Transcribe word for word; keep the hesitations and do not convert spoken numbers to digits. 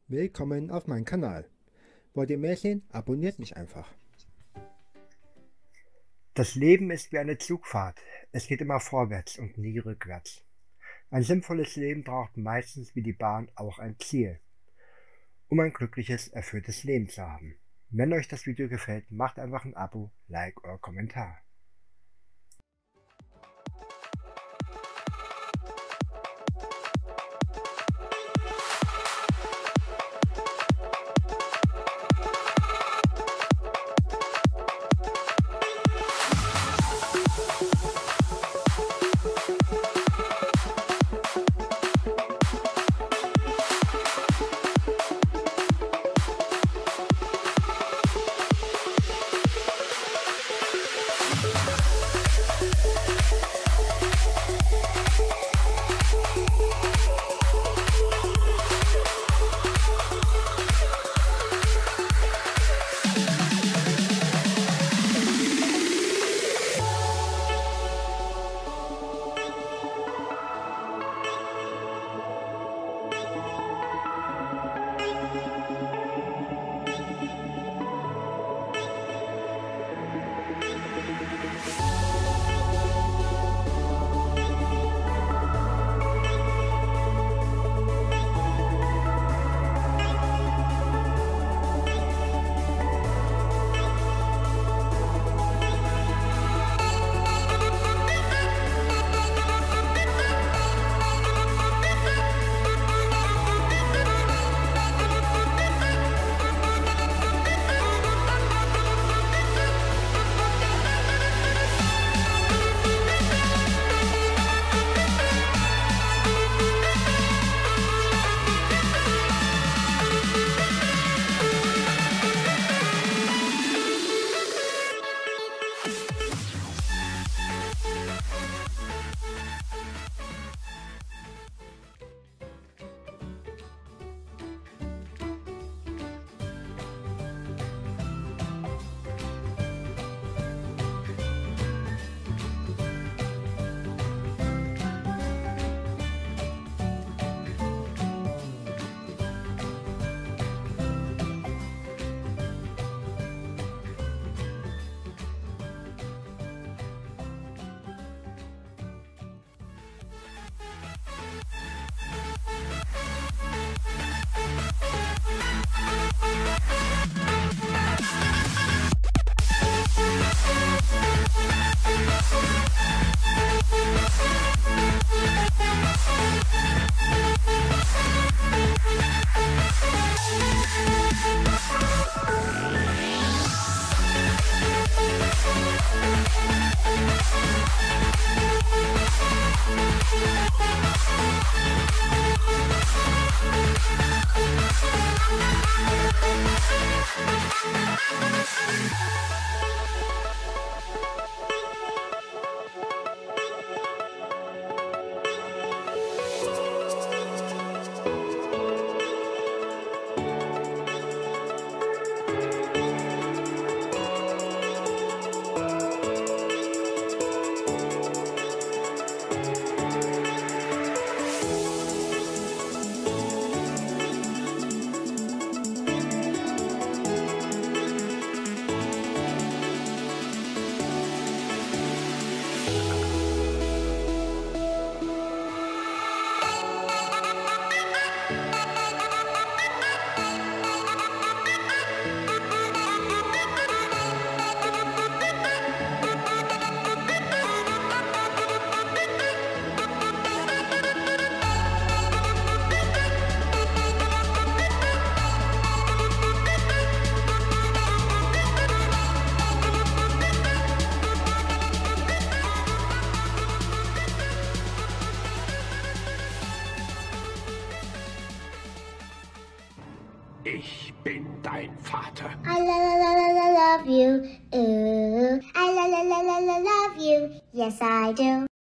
Willkommen auf meinem Kanal. Wollt ihr mehr sehen? Abonniert mich einfach. Das Leben ist wie eine Zugfahrt. Es geht immer vorwärts und nie rückwärts. Ein sinnvolles Leben braucht meistens wie die Bahn auch ein Ziel, um ein glückliches, erfülltes Leben zu haben. Wenn euch das Video gefällt, macht einfach ein Abo, Like oder Kommentar. Ich bin dein Vater. I la la la la la love you. Ooh. I la la la la la love you. Yes, I do.